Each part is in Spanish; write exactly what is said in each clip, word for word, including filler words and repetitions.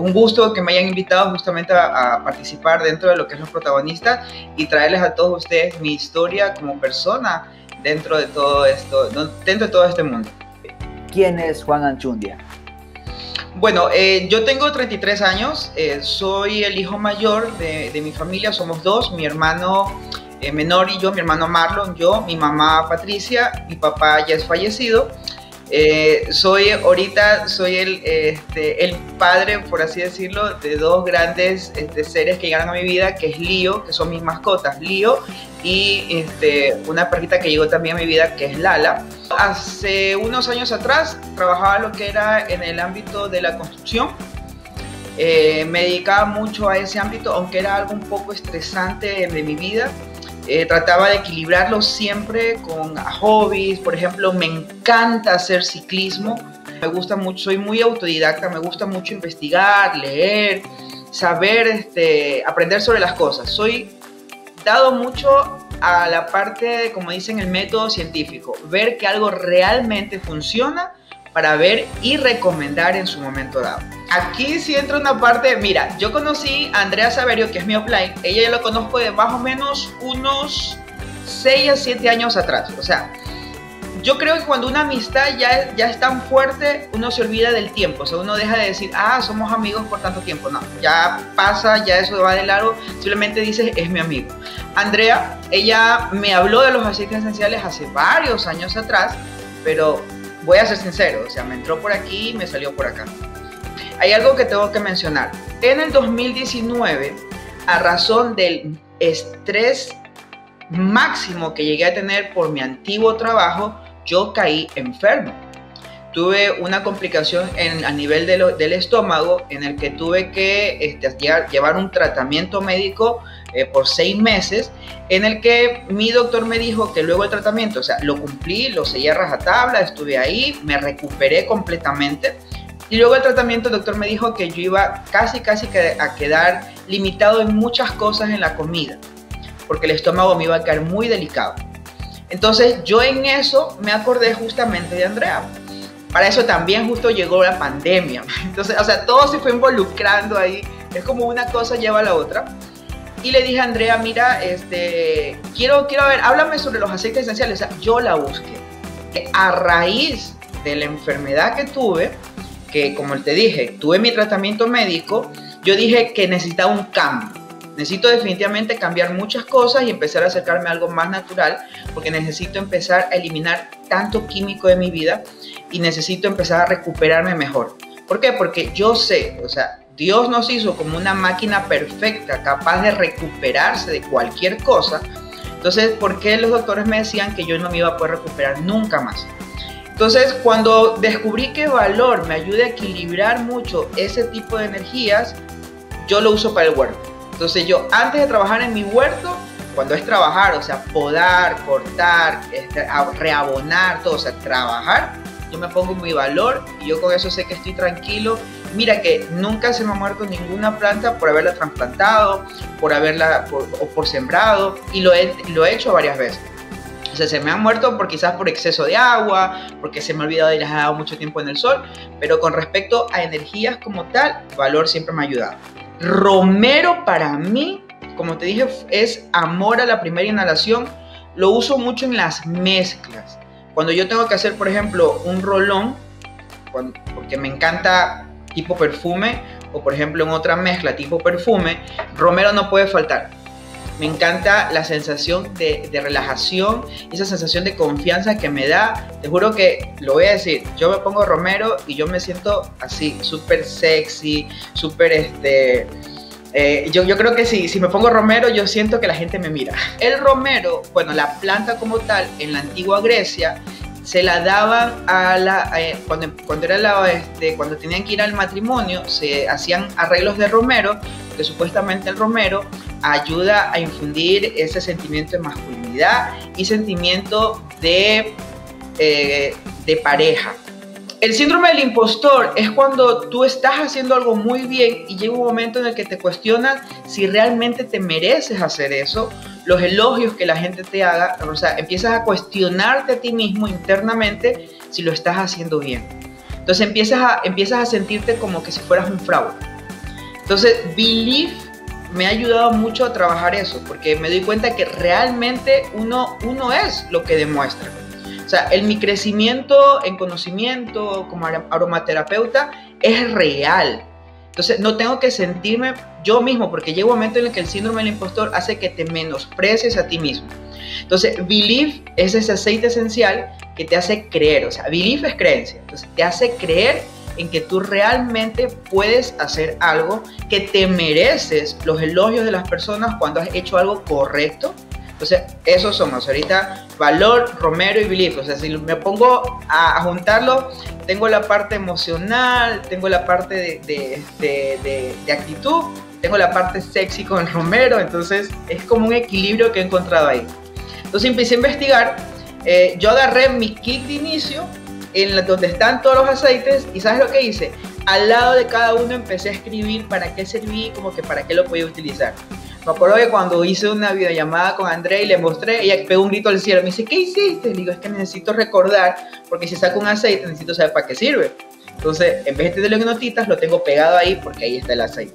un gusto que me hayan invitado justamente a, a participar dentro de lo que es Los Protagonistas y traerles a todos ustedes mi historia como persona dentro de todo esto, dentro de todo este mundo. ¿Quién es Juan Anchundia? Bueno, eh, yo tengo treinta y tres años, eh, soy el hijo mayor de, de mi familia, somos dos, mi hermano eh, menor y yo, mi hermano Marlon, yo, mi mamá Patricia, mi papá ya es fallecido. Eh, soy ahorita soy el, este, el padre, por así decirlo, de dos grandes este, seres que llegaron a mi vida, que es Lío, que son mis mascotas, Lío, y este, una perrita que llegó también a mi vida, que es Lala. Hace unos años atrás trabajaba lo que era en el ámbito de la construcción. Eh, me dedicaba mucho a ese ámbito, aunque era algo un poco estresante de mi vida. Eh, trataba de equilibrarlo siempre con hobbies. Por ejemplo, me encanta hacer ciclismo, me gusta mucho, soy muy autodidacta, me gusta mucho investigar, leer, saber, este, aprender sobre las cosas. Soy dado mucho a la parte, como dicen, el método científico, ver que algo realmente funciona para ver y recomendar en su momento dado. Aquí sí entra una parte, mira, yo conocí a Andrea Saverio, que es mi offline, ella ya la conozco de más o menos unos seis a siete años atrás. O sea, yo creo que cuando una amistad ya, ya es tan fuerte, uno se olvida del tiempo. O sea, uno deja de decir, ah, somos amigos por tanto tiempo. No, ya pasa, ya eso va de largo, simplemente dices, es mi amigo. Andrea, ella me habló de los aceites esenciales hace varios años atrás, pero voy a ser sincero, o sea, me entró por aquí y me salió por acá. Hay algo que tengo que mencionar. En el dos mil diecinueve, a razón del estrés máximo que llegué a tener por mi antiguo trabajo, yo caí enfermo. Tuve una complicación en, a nivel de lo, del estómago, en el que tuve que este, llevar, llevar un tratamiento médico eh, por seis meses, en el que mi doctor me dijo que luego el tratamiento, o sea, lo cumplí, lo seguí a rajatabla, estuve ahí, me recuperé completamente. Y luego el tratamiento, el doctor me dijo que yo iba casi, casi a quedar limitado en muchas cosas en la comida, porque el estómago me iba a quedar muy delicado. Entonces yo en eso me acordé justamente de Andrea. Para eso también justo llegó la pandemia. Entonces, o sea, todo se fue involucrando ahí. Es como una cosa lleva a la otra. Y le dije a Andrea, mira, este, quiero, quiero ver, háblame sobre los aceites esenciales. O sea, yo la busqué. A raíz de la enfermedad que tuve, que como te dije, tuve mi tratamiento médico, yo dije que necesitaba un cambio. Necesito definitivamente cambiar muchas cosas y empezar a acercarme a algo más natural, porque necesito empezar a eliminar tanto químico de mi vida y necesito empezar a recuperarme mejor. ¿Por qué? Porque yo sé, o sea, Dios nos hizo como una máquina perfecta, capaz de recuperarse de cualquier cosa. Entonces, ¿por qué los doctores me decían que yo no me iba a poder recuperar nunca más? Entonces, cuando descubrí que Valor me ayuda a equilibrar mucho ese tipo de energías, yo lo uso para el huerto. Entonces yo, antes de trabajar en mi huerto, cuando es trabajar, o sea, podar, cortar, este, reabonar, todo, o sea, trabajar, yo me pongo mi Valor y yo con eso sé que estoy tranquilo. Mira que nunca se me ha muerto ninguna planta por haberla trasplantado, por haberla, por, o por sembrado, y lo he, lo he hecho varias veces. O sea, se me han muerto por quizás por exceso de agua, porque se me ha olvidado de ir a mucho tiempo en el sol, pero con respecto a energías como tal, Valor siempre me ha ayudado. Romero para mí, como te dije, es amor a la primera inhalación. Lo uso mucho en las mezclas. Cuando yo tengo que hacer, por ejemplo, un rolón, cuando, porque me encanta tipo perfume, o por ejemplo en otra mezcla tipo perfume, romero no puede faltar. Me encanta la sensación de, de relajación, esa sensación de confianza que me da. Te juro que, lo voy a decir, yo me pongo romero y yo me siento así, súper sexy, súper este... Eh, yo, yo creo que sí, si me pongo romero, yo siento que la gente me mira. El romero, bueno, la planta como tal, en la antigua Grecia, se la daban a la... Eh, cuando, cuando, era la, este, cuando tenían que ir al matrimonio, se hacían arreglos de romero, que supuestamente el romero ayuda a infundir ese sentimiento de masculinidad y sentimiento de, eh, de pareja. El síndrome del impostor es cuando tú estás haciendo algo muy bien y llega un momento en el que te cuestionas si realmente te mereces hacer eso, los elogios que la gente te haga, o sea, empiezas a cuestionarte a ti mismo internamente si lo estás haciendo bien. Entonces empiezas a, empiezas a sentirte como que si fueras un fraude. Entonces, Believe me ha ayudado mucho a trabajar eso, porque me doy cuenta que realmente uno, uno es lo que demuestra. O sea, el, mi crecimiento en conocimiento como aromaterapeuta es real. Entonces, no tengo que sentirme yo mismo, porque llega un momento en el que el síndrome del impostor hace que te menosprecies a ti mismo. Entonces, Believe es ese aceite esencial que te hace creer. O sea, Believe es creencia. Entonces, te hace creer en que tú realmente puedes hacer algo, que te mereces los elogios de las personas cuando has hecho algo correcto. Entonces, esos somos ahorita Valor, Romero y Believe. O sea, si me pongo a, a juntarlo, tengo la parte emocional, tengo la parte de, de, de, de, de actitud, tengo la parte sexy con Romero. Entonces, es como un equilibrio que he encontrado ahí. Entonces, empecé a investigar. Eh, yo agarré mi kit de inicio, en la, donde están todos los aceites, y ¿sabes lo que hice? Al lado de cada uno empecé a escribir para qué servía y como que para qué lo podía utilizar. Me acuerdo que cuando hice una videollamada con Andrea y le mostré, ella pegó un grito al cielo. Me dice, ¿qué hiciste? Le digo, es que necesito recordar, porque si saco un aceite necesito saber para qué sirve. Entonces, en vez de tenerlo en notitas, lo tengo pegado ahí porque ahí está el aceite.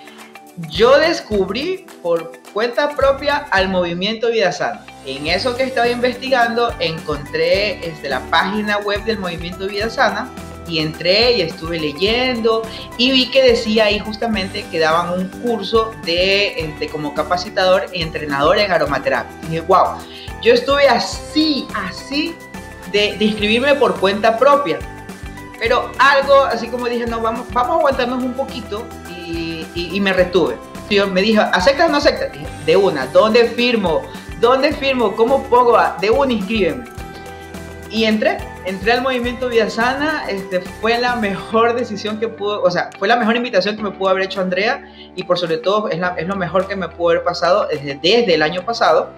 Yo descubrí por cuenta propia al movimiento Vida Sana. En eso que estaba investigando, encontré este, la página web del movimiento Vida Sana y entré y estuve leyendo y vi que decía ahí justamente que daban un curso de, de como capacitador y entrenador en aromaterapia. Y dije, wow, yo estuve así, así de, de inscribirme por cuenta propia. Pero algo, así como dije, no, vamos, vamos a aguantarnos un poquito y, y, y me retuve. Yo me dije, ¿aceptas o no aceptas? Dije, de una, ¿dónde firmo? ¿Dónde firmo? ¿Cómo pongo? De una, inscríbeme. Y entré, entré al movimiento Vida Sana. Este, fue la mejor decisión que pudo, o sea, fue la mejor invitación que me pudo haber hecho Andrea y por sobre todo es, la, es lo mejor que me pudo haber pasado desde, desde el año pasado,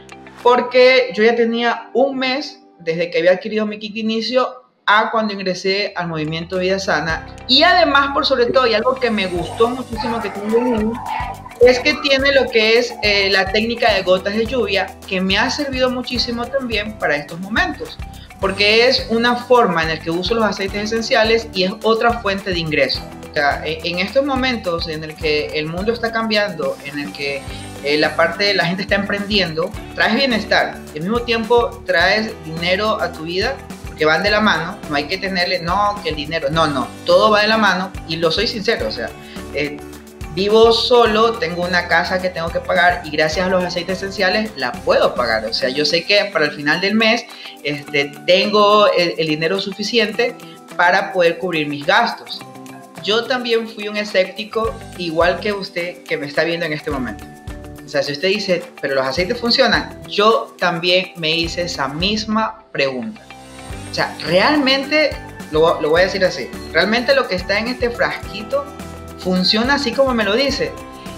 porque yo ya tenía un mes desde que había adquirido mi kit de inicio a cuando ingresé al movimiento Vida Sana. Y además, por sobre todo, y algo que me gustó muchísimo que tengo en él, es que tiene lo que es eh, la técnica de gotas de lluvia, que me ha servido muchísimo también para estos momentos, porque es una forma en la que uso los aceites esenciales y es otra fuente de ingreso. O sea, en estos momentos en el que el mundo está cambiando, en el que eh, la parte de la gente está emprendiendo, traes bienestar y al mismo tiempo traes dinero a tu vida, que van de la mano. No hay que tenerle, no, que el dinero, no, no, todo va de la mano. Y lo soy sincero, o sea, eh, vivo solo, tengo una casa que tengo que pagar y gracias a los aceites esenciales la puedo pagar. O sea, yo sé que para el final del mes este, tengo el, el dinero suficiente para poder cubrir mis gastos. Yo también fui un escéptico, igual que usted que me está viendo en este momento. O sea, si usted dice, pero los aceites funcionan, yo también me hice esa misma pregunta. O sea, realmente, lo, lo voy a decir así, realmente lo que está en este frasquito funciona así como me lo dice.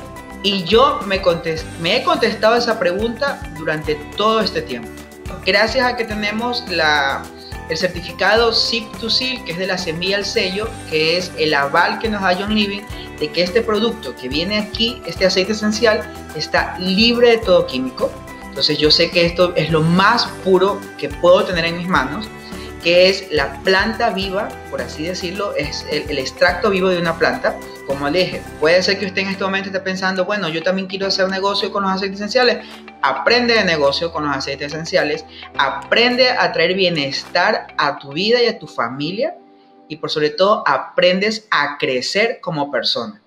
Y yo me, contest, me he contestado esa pregunta durante todo este tiempo. Gracias a que tenemos la, el certificado Sip to Seal, que es de la semilla al sello, que es el aval que nos da John Living de que este producto que viene aquí, este aceite esencial, está libre de todo químico. Entonces yo sé que esto es lo más puro que puedo tener en mis manos, que es la planta viva, por así decirlo, es el, el extracto vivo de una planta. Como le dije, puede ser que usted en este momento esté pensando, bueno, yo también quiero hacer negocio con los aceites esenciales. Aprende de negocio con los aceites esenciales, aprende a traer bienestar a tu vida y a tu familia y por sobre todo aprendes a crecer como persona.